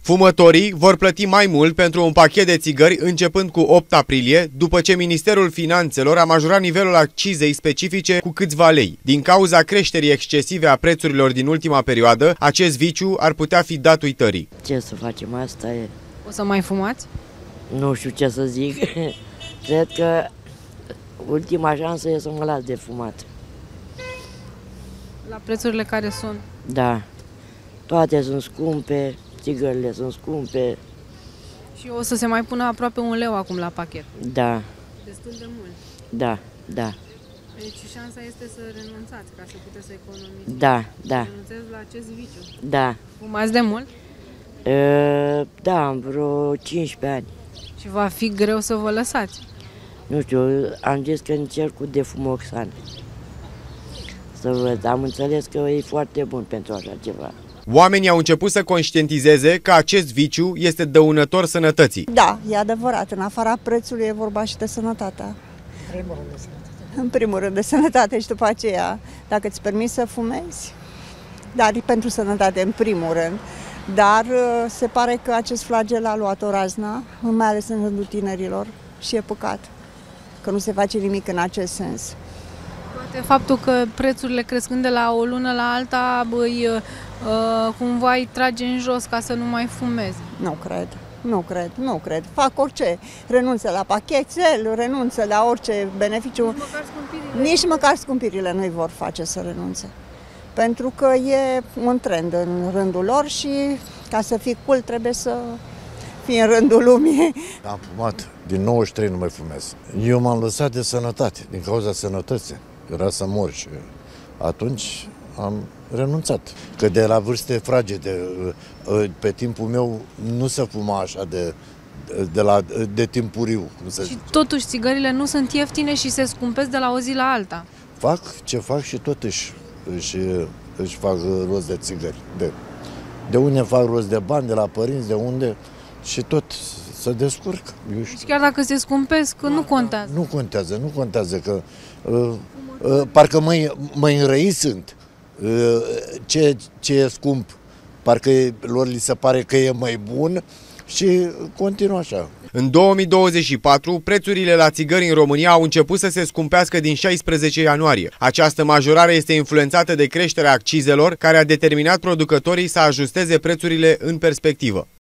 Fumătorii vor plăti mai mult pentru un pachet de țigări începând cu 8 aprilie, după ce Ministerul Finanțelor a majorat nivelul accizei specifice cu câțiva lei. Din cauza creșterii excesive a prețurilor din ultima perioadă, acest viciu ar putea fi dat uitării. Ce să facem, asta e. O să mai fumați? Nu știu ce să zic. Cred că ultima șansă e să mă las de fumat. La prețurile care sunt? Da. Toate sunt scumpe, țigările sunt scumpe. Și o să se mai pună aproape 1 leu acum la pachet. Da. Destul de mult. Da, da. Deci șansa este să renunțați ca să puteți să economisiți. Da, da. Renunțați la acest viciu. Da. Fumați de mult? Da, am vreo 15 ani. Și va fi greu să vă lăsați. Nu știu, am zis că încerc cu defumoxan. Să văd, am înțeles că e foarte bun pentru așa ceva. Oamenii au început să conștientizeze că acest viciu este dăunător sănătății. Da, e adevărat. În afara prețului e vorba și de sănătatea. În primul rând de sănătate și după aceea, dacă îți permiți să fumezi, dar e pentru sănătate în primul rând. Dar se pare că acest flagel a luat o razna, mai ales în rândul tinerilor, și e păcat că nu se face nimic în acest sens. Poate faptul că prețurile crescând de la o lună la alta cumva îi trage în jos ca să nu mai fumezi. Nu cred. Fac orice. Renunță la pachetel, renunță la orice beneficiu. Nici măcar scumpirile nu-i vor face să renunțe. Pentru că e un trend în rândul lor și ca să fii cool trebuie să fii în rândul lumii. Am fumat. Din 93 nu mai fumez. Eu m-am lăsat de sănătate, din cauza sănătății. Era să mor și atunci am renunțat. Că de la vârste fragede, pe timpul meu nu se fuma așa de timpuriu. Cum să zice. Totuși țigările nu sunt ieftine și se scumpesc de la o zi la alta. Fac ce fac și tot își fac rost de țigări. De unde fac rost de bani, de la părinți, de unde și tot se descurcă. Și chiar dacă se scumpesc, nu contează. Nu contează că parcă mai înrăi sunt. Ce e scump, parcă lor li se pare că e mai bun și continuă așa. În 2024, prețurile la țigări în România au început să se scumpească din 16 ianuarie. Această majorare este influențată de creșterea accizelor, care a determinat producătorii să ajusteze prețurile în perspectivă.